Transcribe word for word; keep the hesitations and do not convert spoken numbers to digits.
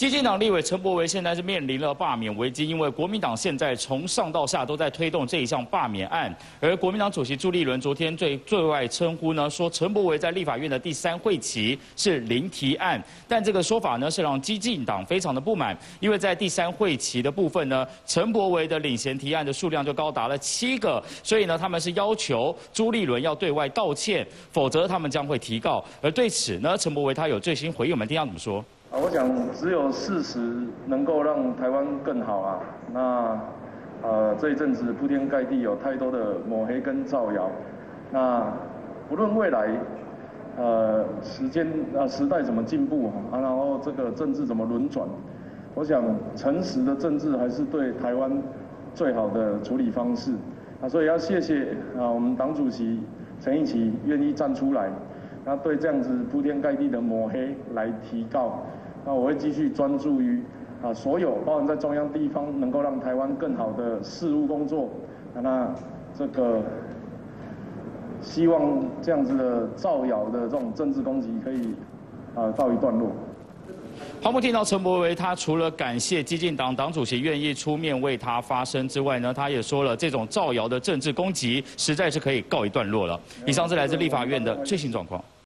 基进党立委陈柏惟现在是面临了罢免危机，因为国民党现在从上到下都在推动这一项罢免案，而国民党主席朱立伦昨天对对外称呼呢，说陈柏惟在立法院的第三会期是零提案，但这个说法呢是让基进党非常的不满，因为在第三会期的部分呢，陈柏惟的领衔提案的数量就高达了七个，所以呢他们是要求朱立伦要对外道歉，否则他们将会提告。而对此呢，陈柏惟他有最新回应，我们听他怎么说。 啊，我想只有事实能够让台湾更好啊。那呃这一阵子铺天盖地有太多的抹黑跟造谣。那不论未来呃时间啊时代怎么进步啊，然后这个政治怎么轮转，我想诚实的政治还是对台湾最好的处理方式。啊，所以要谢谢啊我们党主席陈奕奇愿意站出来，那对这样子铺天盖地的抹黑来提告。 那我会继续专注于啊所有包含在中央地方能够让台湾更好的事务工作，那这个希望这样子的造谣的这种政治攻击可以啊告一段落。 好，我们听到陈柏惟，他除了感谢基进党党主席愿意出面为他发声之外呢，他也说了，这种造谣的政治攻击实在是可以告一段落了。以上是来自立法院的最新状况。